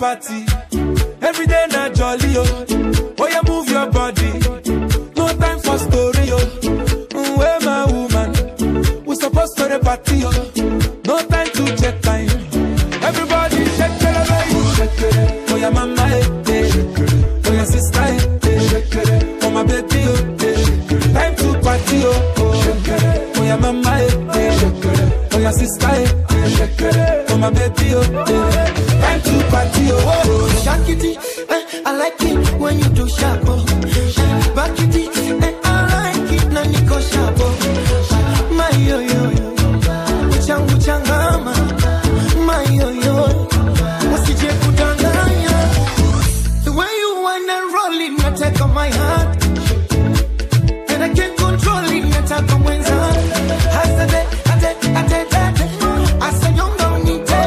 party. Every day na jolly, oh. Oh, you move your body. No time for story, oh. Where my woman? We supposed to the party, oh. No time to check time. Everybody shake it, shake it. Oh, your mama, eh. Oh, your sister, eh. Oh, my baby, oh. Time to party, oh. Oh, your mama, eh. Oh, your sister, eh. Oh, my baby, oh. Time to party, oh. Shakity, I like it when you do sharp, oh. Back it, I like it na niko sharp, oh. My yo yo yo, uchangu changama. My yo yo, usije kudanganya. The way you wanna roll it, na take on my heart, and I can't control it, na take on mwenza. Hasade, ate. I say you don't need it.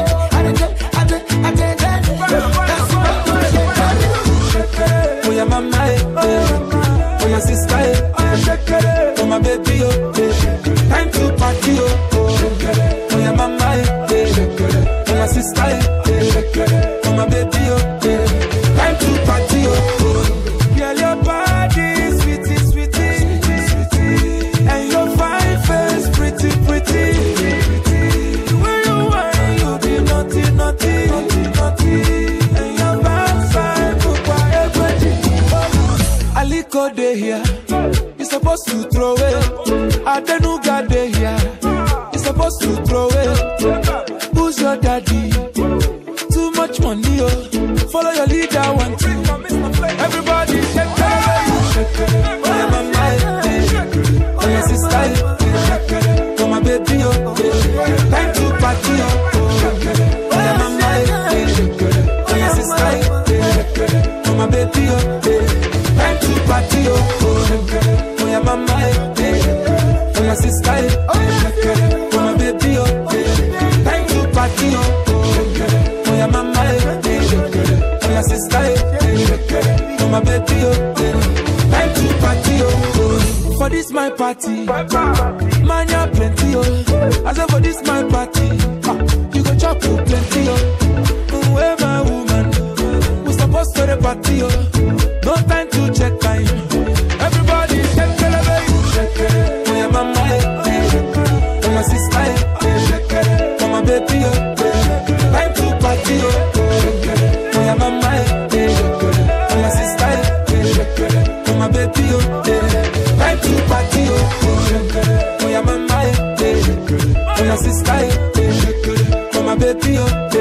Oh, your mama, eh. Oh, your sister, eh. Oh, my baby, oh. Time to party, oh. Oh, your mama, eh. Oh, your sister, eh. Oh, my baby, oh. Time to party, oh. Girl, your body, sweetie, sweetie. And your fine face, pretty, pretty. The way you whine, you be naughty, naughty, naughty. And your backside, Aliko dey here, you supposed to throw it. Adenuga dey here, you supposed to throw it. Who's your daddy? Too much money, oh. Follow your leader, one, two. Everybody shake it, shake it. Oh, your mama, oh, your sister, oh, my baby, oh. Time to party, oh. Oh, your mama, oh, your sister, oh, my baby, oh. Time to party, oh. Oh, your mama, oh, your sister, oh, my baby, oh. Time to party, oh. Oh, your mama, oh, your sister, oh, my baby, oh. Time to party, oh. For this my party, man, you're plenty, oh. I said for this my party, you go chop plenty, oh. Where my woman, we supposed to the party, oh. No time to check time. Everybody shake it, shake it. Oh, your mama, oh, your sister, oh, my baby, oh. Time to party, oh. Oh, your mama, oh, your sister, oh, my baby, oh. Time to party, oh. Oh, your mama, oh, your sister, oh, my baby, oh.